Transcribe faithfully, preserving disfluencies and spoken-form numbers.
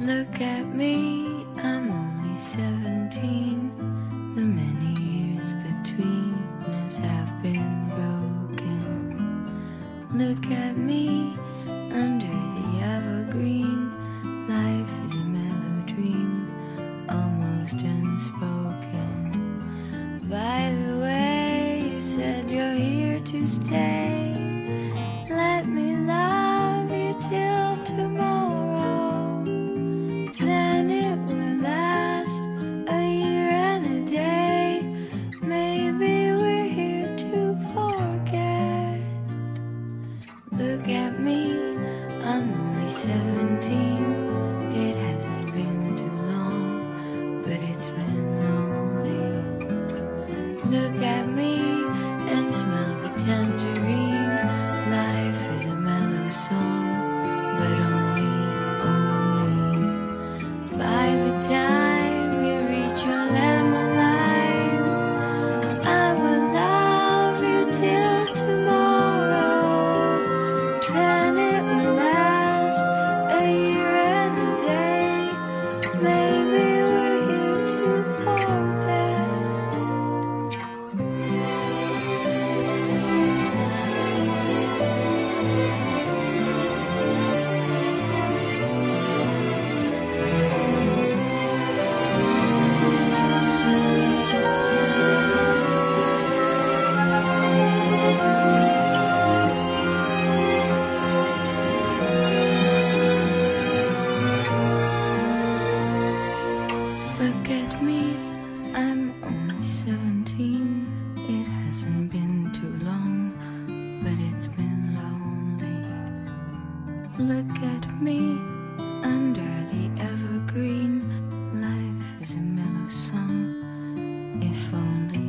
Look at me, I'm only seventeen. The many years between us have been broken. Look at me, under the evergreen. Life is a mellow dream, almost unspoken. By the way, you said you're here to stay. Let me love you till tomorrow. Then it will last a year and a day. Maybe we're here to forget. Look at me, I'm only seventeen. It hasn't been too long, but it's been lonely. Look at me and smell the tangerine. Life is a mellow song, but only, only. By the time you reach your lemon line, I will love you till tomorrow. Then it will last a year and a day. Maybe we're here to forget. Look at me, I'm only seventeen. It hasn't been too long, but it's been lonely. Look at me, under the evergreen. Life is a mellow song, if only